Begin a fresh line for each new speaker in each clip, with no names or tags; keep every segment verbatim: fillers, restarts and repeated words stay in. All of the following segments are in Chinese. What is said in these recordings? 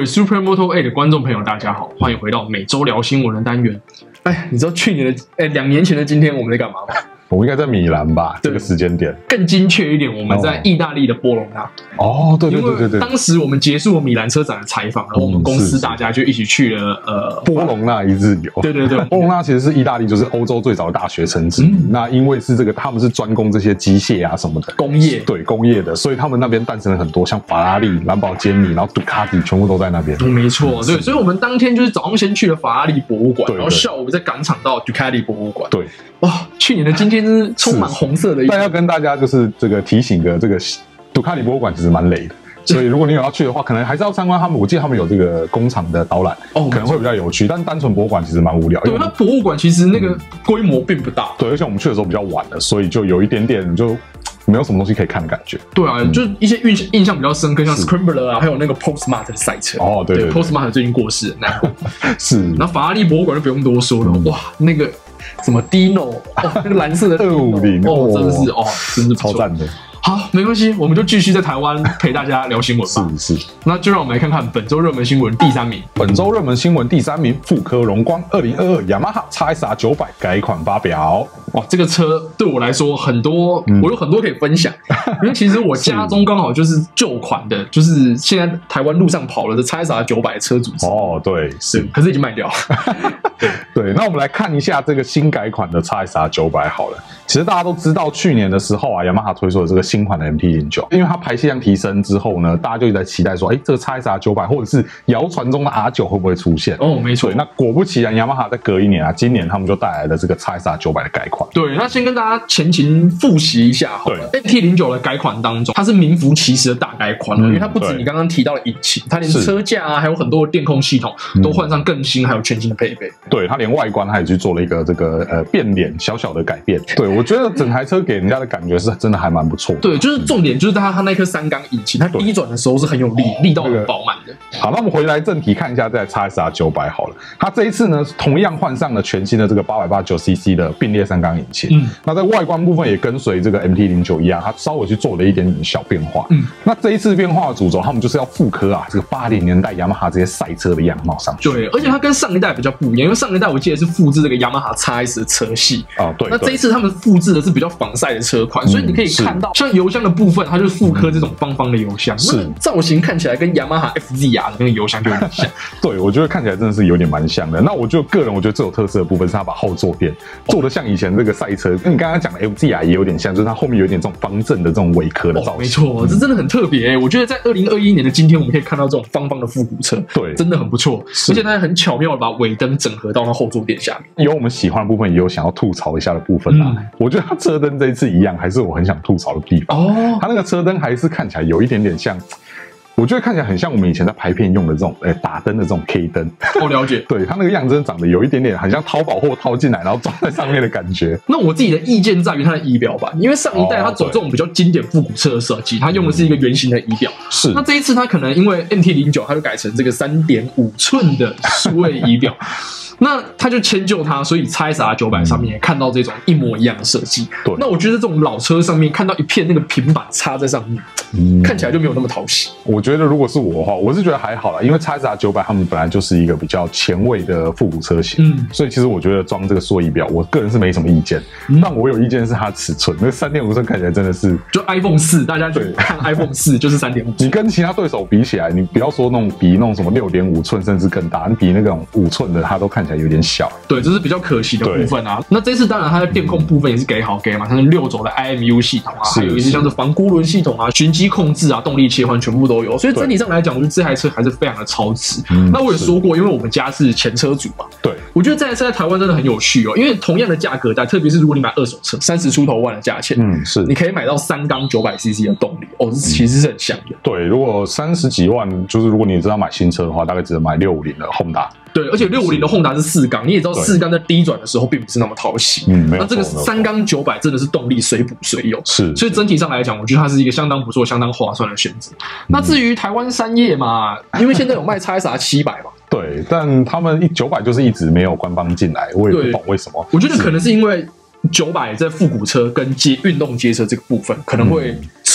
Super Moto A 的观众朋友，大家好，欢迎回到每周聊新闻的单元。哎，你知道去年的哎两年前的今天我们在干嘛吗？
我们应该在米兰吧，这个时间点。
更精确一点，我们在意大利的波隆纳。
哦，对对对对对。
当时我们结束了米兰车展的采访，然后我们公司大家就一起去了呃
波隆纳一日游。
对对对，
波隆纳其实是意大利就是欧洲最早的大学城之一。嗯、那因为是这个，他们是专攻这些机械啊什么的
工业，
对工业的，所以他们那边诞生了很多像法拉利、兰博基尼，然后杜卡迪全部都在那边。
嗯、没错，对，所以我们当天就是早上先去了法拉利博物馆，然后下午再赶场到杜卡迪博物馆。
对。
哇、哦，去年的今天真是充满红色的一。
但要跟大家就是这个提醒个，这个杜卡迪博物馆其实蛮累的，所以如果你有要去的话，可能还是要参观他们。我记得他们有这个工厂的导览，哦，可能会比较有趣。但单纯博物馆其实蛮无聊。
对，那博物馆其实那个规模并不大。嗯、
对，而且我们去的时候比较晚了，所以就有一点点就没有什么东西可以看的感觉。
对啊，嗯、就是一些印象印象比较深刻，像 Scrambler 啊，还有那个 Postmart 的赛车。
哦，对
对, 对 ，Postmart 最近过世了，难过。
是。
那法拉利博物馆就不用多说了，嗯、哇，那个。什么 Dino 哦，那个蓝色的
二五零
哦，真的是哦，真是
超赞的。
好，没关系，我们就继续在台湾陪大家聊新闻吧。
是是，
那就让我们来看看本周热门新闻第三名。
本周热门新闻第三名，富科荣光二零二二雅马哈 X S R 九百改款发表。
哇，这个车对我来说很多，嗯、我有很多可以分享，因为其实我家中刚好就是旧款的，就是现在台湾路上跑了的 X S R 九百的车主。
哦，对，是，
可是已经卖掉了。
对对，那我们来看一下这个新改款的 X S R 九百好了。其实大家都知道，去年的时候啊，雅马哈推出了这个新款的 M T 零九，因为它排气量提升之后呢，大家就一直在期待说，哎，这个 X S R 九百或者是谣传中的 R 九会不会出现？
哦，没错。
那果不其然，雅马哈在隔一年啊，今年他们就带来了这个 X S R 九百的改款。
对，那先跟大家前情复习一下好了。M T 零九的改款当中，它是名副其实的大改款，嗯、因为它不止你刚刚提到的引擎，它连车架啊，还有很多的电控系统都换上更新还有全新的配备。
对，它连外观它也去做了一个这个呃变脸小小的改变。对，我觉得整台车给人家的感觉是真的还蛮不错的。
对，就是重点就是它它那颗三缸引擎，它低转的时候是很有力，力道很饱满的。
好，那我们回来正题看一下这台 X S R 九百好了。它这一次呢，同样换上了全新的这个八百八十九 C C 的并列三缸引擎。嗯，那在外观部分也跟随这个 M T 零九一样，它稍微去做了一点点小变化。嗯，那这一次变化的主轴，他们就是要复刻啊这个八零年代雅马哈这些赛车的样貌上去。
对，而且它跟上一代比较不一样，因为上一代我记得是复制这个雅马哈 X S 的车系
啊，对。
那这一次他们复制的是比较仿赛的车款，嗯、所以你可以看到，像油箱的部分，它就是复刻这种方方的油箱，是造型看起来跟雅马哈 F Z R 的那个油箱就有点像。
对，我觉得看起来真的是有点蛮像的。那我就个人我觉得最有特色的部分是它把后坐垫做的像以前这个赛车，跟你刚刚讲的 F Z R 也有点像，就是它后面有一点这种方正的这种尾壳的造型。哦、
没错，这真的很特别、欸。我觉得在二零二一年的今天，我们可以看到这种方方的复古车，
对，
真的很不错。而且它很巧妙的把尾灯整合到那后坐垫下面。
有我们喜欢的部分，也有想要吐槽一下的部分啦。嗯、我觉得它车灯这一次一样，还是我很想吐槽的地方。哦，它那个车灯还是看起来有一点点像。我觉得看起来很像我们以前在拍片用的这种，诶、欸，打灯的这种 K 灯。
我了解，
对，它那个样真的长得有一点点很像淘宝货套进来，然后装在上面的感觉。
那我自己的意见在于它的仪表板，因为上一代它走这种比较经典复古车的设计，它用的是一个圆形的仪表。是，那这一次它可能因为 M T 零九，它就改成这个 三点五寸的数位仪表。那他就迁就它，所以 X S R 九百上面也看到这种一模一样的设计。对，那我觉得这种老车上面看到一片那个平板插在上面，嗯、看起来就没有那么讨喜。
我觉得如果是我的话，我是觉得还好啦，因为 X S R 九百他们本来就是一个比较前卫的复古车型，嗯，所以其实我觉得装这个数位仪表，我个人是没什么意见。嗯、但我有意见是它尺寸，那 三点五 寸看起来真的是
就 iPhone 四，大家就看 iPhone 四就是 三点五 寸。
你跟其他对手比起来，你不要说那种比那种什么 六点五 寸甚至更大，你比那种五寸的，它都看起来有点小。
对，这是比较可惜的部分啊。那这次当然它的电控部分也是给好给嘛，像是六轴的 I M U 系统啊，还有一些像是防孤轮系统啊、循迹控制啊、动力切换全部都有。所以整体上来讲，我觉得这台车还是非常的超值。嗯、那我也说过，因为我们家是前车主嘛，对，我觉得这台车在台湾真的很有趣哦。因为同样的价格带，特别是如果你买二手车，三十出头万的价钱，嗯，是你可以买到三缸九百 C C 的动力哦，这其实是很香的。
对，如果三十几万，就是如果你知道买新车的话，大概只能买六五零的 Honda。
对，而且六五零的 Honda 是四缸，你也知道四缸在低转的时候并不是那么讨喜。嗯，那这个三缸九百真的是动力随补随有，是，所以整体上来讲，我觉得它是一个相当不错、相当划算的选择。嗯、那至于台湾山叶嘛，因为现在有卖 X S R 七百嘛。
对，但他们九百就是一直没有官方进来，我也不懂为什么。
我觉得可能是因为九百在复古车跟街运动街车这个部分可能会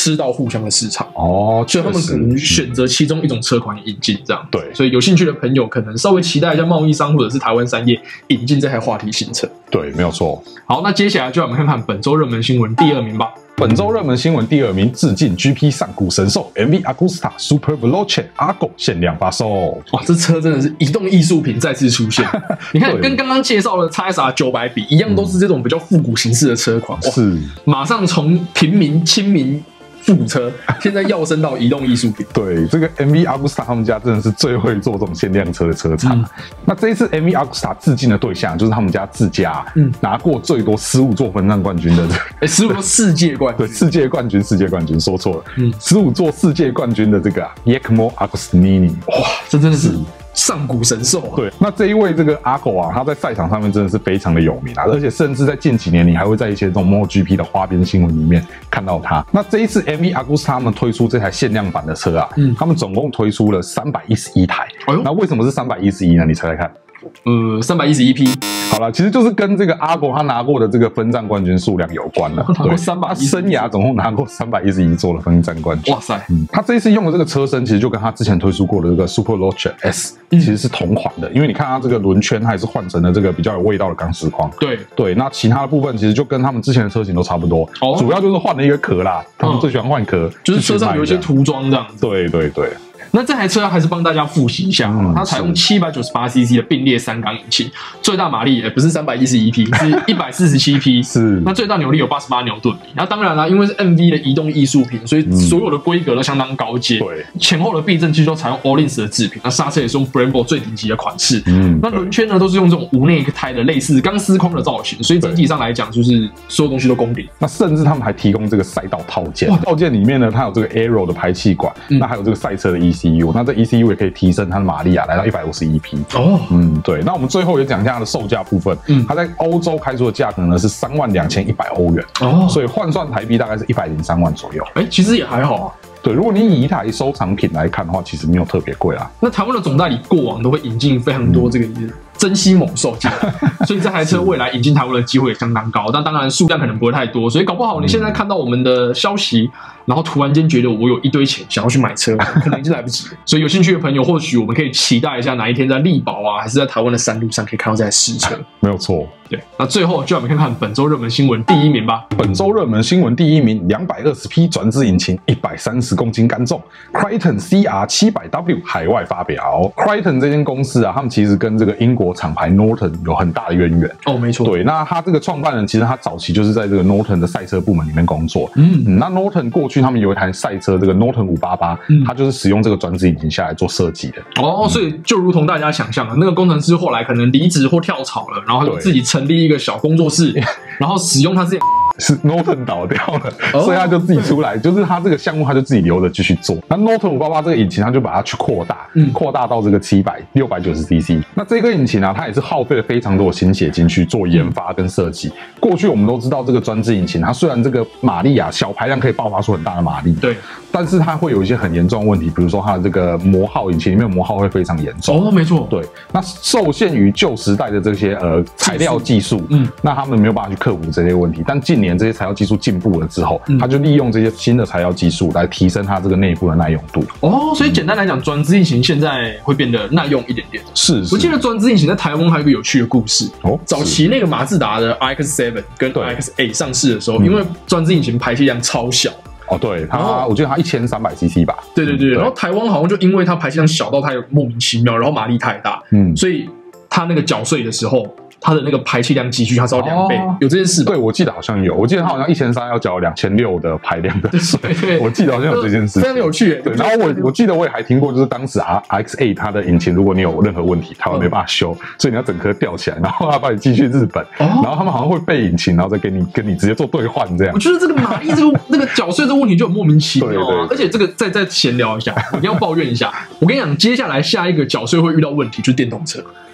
吃到互相的市场
哦，
所以他们可能选择其中一种车款引进这样。
对，
所以有兴趣的朋友可能稍微期待一下贸易商或者是台湾商业引进这台话题新车。
对，没有错。
好，那接下来就让我们看看本周热门新闻第二名吧。
本周热门新闻第二名，致敬 G P 上古神兽 M V Agusta Super Veloce Argo 限量发售。
哇，这车真的是移动艺术品再次出现。你看，跟刚刚介绍的 X S R 九百比，一样都是这种比较复古形式的车款。
是，
马上从平民亲民。复古车现在要升到移动艺术品。
对，这个 M V Agusta 他们家真的是最会做这种限量车的车厂。嗯、那这一次 M V Agusta 致敬的对象就是他们家自家，嗯，拿过最多十五座分站冠军的，
哎，十五座世界冠军，
对，世界冠军，世界冠军，说错了，嗯，十五座世界冠军的这个、啊、Giacomo Agostini，
哇，这真的是。上古神兽、啊，
对，那这一位这个阿狗啊，他在赛场上面真的是非常的有名啊，而且甚至在近几年，你还会在一些这种 MotoGP 的花边新闻里面看到他。那这一次 M V Agusta 他们推出这台限量版的车啊，嗯，他们总共推出了三百一十一台。哎、那为什么是三百一十一呢？你猜猜看。
呃，三百一十一匹。
好了，其实就是跟这个阿狗他拿过的这个分站冠军数量有关了。
对，三百，他
生涯总共拿过三百一十一座的分站冠军。
哇塞，
嗯，他这一次用的这个车身，其实就跟他之前推出过的这个 Super Veloce S、嗯、其实是同款的，因为你看它这个轮圈还是换成了这个比较有味道的钢丝框。
对
对，那其他的部分其实就跟他们之前的车型都差不多，哦、主要就是换了一个壳啦。他们最喜欢换壳、嗯，
就是车上有一些涂装这样子。
对对对。
那这台车还是帮大家复习一下、哦嗯、它采用七百九十八 C C 的并列三缸引擎，最大马力也不是三百一十一匹，是一百四十七匹。
是，
那最大扭力有八十八牛顿米。那当然啦，因为是 M V 的移动艺术品，所以所有的规格都相当高阶。对、嗯，前后的避震器都采用 Öhlins 的制品，那刹车也是用 Brembo 最顶级的款式。嗯，那轮圈呢都是用这种无内胎的类似钢丝框的造型，所以整体上来讲就是所有东西都公平。
那甚至他们还提供这个赛道套件，套件里面呢它有这个 Aero 的排气管，嗯、那还有这个赛车的 E C U， 那这 E C U 也可以提升它的马力啊，来到一百五十一匹。哦，嗯，对。那我们最后也讲一下它的售价部分。嗯，它在欧洲开出的价格呢是三万两千一百欧元。哦，所以换算台币大概是一百零三万左右。
哎、欸，其实也还好啊。
对，如果你以一台收藏品来看的话，其实没有特别贵啦。
那台湾的总代理过往都会引进非常多这个珍稀猛兽进来，所以这台车未来引进台湾的机会也相当高。但当然数量可能不会太多，所以搞不好你现在看到我们的消息，然后突然间觉得我有一堆钱想要去买车，可能已经来不及了。所以有兴趣的朋友，或许我们可以期待一下哪一天在力宝啊，还是在台湾的山路上可以看到这台试车。
没有错。
对，那最后就让我们看看本周热门新闻第一名吧。
本周热门新闻第一名，两百二十匹转子引擎，一百三十公斤干重 ，Crichton C R 七百 W 海外发表。Crichton 这间公司啊，他们其实跟这个英国厂牌 Norton 有很大的渊源。
哦，没错。
对，那他这个创办人其实他早期就是在这个 Norton 的赛车部门里面工作。嗯，嗯那 Norton 过去他们有一台赛车，这个 Norton 五八八，嗯，他就是使用这个转子引擎下来做设计的。
哦，所以就如同大家想象的，那个工程师后来可能离职或跳槽了，然后就自己成立一个小工作室，然后使用他自己。
是 Norton 倒掉了，哦、所以他就自己出来，就是他这个项目他就自己留着继续做。那 Norton 五八八这个引擎，他就把它去扩大，嗯，扩大到这个七百、六百九十 C C。那这个引擎啊，它也是耗费了非常多的心血进去做研发跟设计。嗯、过去我们都知道这个专制引擎，它虽然这个马力啊小排量可以爆发出很大的马力，
对，
但是它会有一些很严重的问题，比如说它的这个磨耗，引擎里面的磨耗会非常严重。
哦，没错，
对。那受限于旧时代的这些呃材料技术，嗯，那他们没有办法去克服这些问题。但近年这些材料技术进步了之后，嗯、他就利用这些新的材料技术来提升它这个内部的耐用度。
哦，所以简单来讲，转子引擎现在会变得耐用一点点。
是，
我记得转子引擎在台湾还有一个有趣的故事。哦，早期那个马自达的 R X 七 跟 R X 八 上市的时候，因为转子引擎排气量超小。
哦，对，它我记得它一千三百 C C 吧。
对对 对, 对，然后台湾好像就因为它排气量小到它有莫名其妙，然后马力太大，嗯，所以它那个搅碎的时候，它的那个排气量急剧它烧两倍，哦、有这件事吧？
对，我记得好像有，我记得它好像一千三要缴两千六的排量的税，对对对，我记得好像有这件事，
非常有趣。
对，然后我我记得我也还听过，就是当时 R X 八 它的引擎，如果你有任何问题，台湾没办法修，嗯、所以你要整颗吊起来，然后它把你寄去日本，哦、然后他们好像会备引擎，然后再给你跟你直接做兑换这样。
我觉得这个马力这个那个搅碎这个问题就很莫名其妙啊，对对对，而且这个再再闲聊一下，我一定要抱怨一下。我跟你讲，接下来下一个搅碎会遇到问题就是电动车。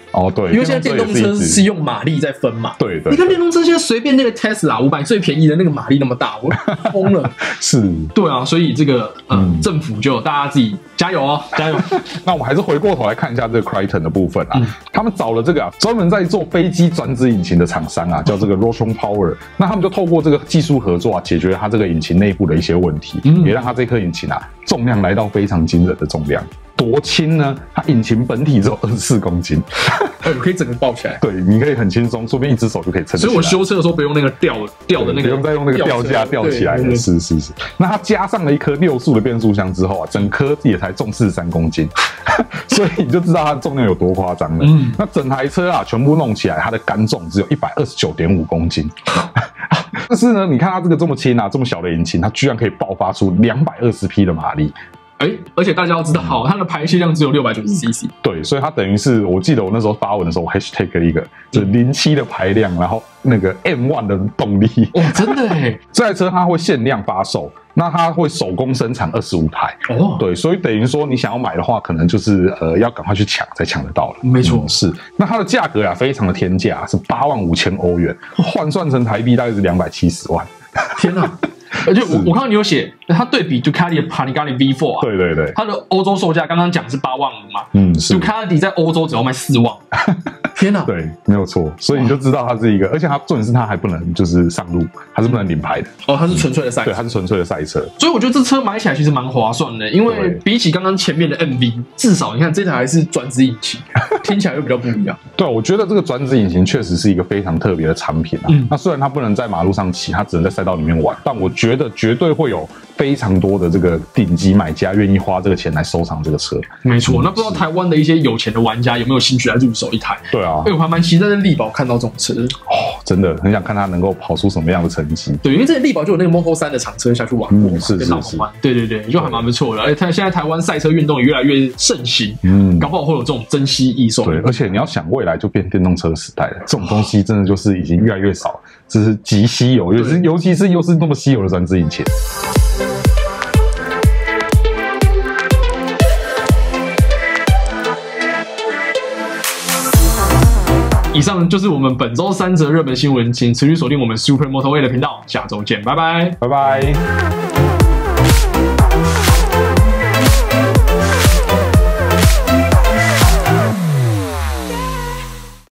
哦，对，
因为现在电动车是用马力在分嘛。
对对。
你看电动车现在随便那个 Tesla 五百最便宜的那个马力那么大，我疯了。
是。
对啊，所以这个呃、嗯、政府就大家自己加油哦，加油。
那我们还是回过头来看一下这个 Crichton 的部分啊，嗯、他们找了这个啊专门在做飞机转子引擎的厂商啊，叫这个 Rotork Power。那他们就透过这个技术合作啊，解决它这个引擎内部的一些问题，嗯、也让它这颗引擎啊重量来到非常惊人的重量。多轻呢？它引擎本体只有二十四公斤，
哎，我可以整个抱起来。
对，你可以很轻松，说不定一只手就可以撑起来。
所以我修车的时候不用那个吊吊的那个，
不用再用那个吊架吊起来了。是是是。那它加上了一颗六速的变速箱之后啊，整颗也才重四十三公斤，所以你就知道它的重量有多夸张了。嗯，那整台车啊，全部弄起来，它的干重只有一百二十九点五公斤。但是呢，你看它这个这么轻啊，这么小的引擎，它居然可以爆发出两百二十匹的马力。
哎，而且大家要知道，好，它的排气量只有六百九十 C C。对，
所以它等于是，我记得我那时候发文的时候，我 hashtag 了一个，就是零七的排量，然后那个 M 一 的动力。
哇，真的哎！
这台车它会限量发售，那它会手工生产二十五台。哦，对，所以等于说你想要买的话，可能就是呃要赶快去抢才抢得到了。
没错，
嗯、是。那它的价格呀、啊，非常的天价，是八万五千欧元，换算成台币大概是两百七十万。
天哪！而且我我看到你有写，它对比 Ducati 的 Panigale V 四 啊，
对对对，
它的欧洲售价刚刚讲是八万五嘛，
嗯，是
Ducati 在欧洲只要卖四万，天哪！
对，没有错，所以你就知道它是一个，而且它重点是它还不能就是上路，它是不能领牌的
哦，它是纯粹的赛车，
对，它是纯粹的赛车，
所以我觉得这车买起来其实蛮划算的，因为比起刚刚前面的 M V， 至少你看这台还是转子引擎，听起来又比较不一样。
对，我觉得这个转子引擎确实是一个非常特别的产品啊。嗯、那虽然它不能在马路上骑，它只能在赛道里面玩，但我觉得绝对会有非常多的这个顶级买家愿意花这个钱来收藏这个车。
没错，那不知道台湾的一些有钱的玩家有没有兴趣来入手一台？
对啊，
哎，我还蛮期待在力宝看到这种车
哦，真的很想看它能够跑出什么样的成绩。
对，因为这个力宝就有那个 Moto 三的厂车下去玩过，
嗯、是是是，
对对对，就还蛮不错的。而且它现在台湾赛车运动也越来越盛行，嗯，搞不好会有这种珍稀异兽。
对，而且你要想未来就变电动车时代了，这种东西真的就是已经越来越少，这是极稀有，尤其是尤其是又是那么稀有的转子引擎。
以上就是我们本周三则热门新闻，请持续锁定我们 Super Moto A 的频道，下周见，拜拜，
拜拜。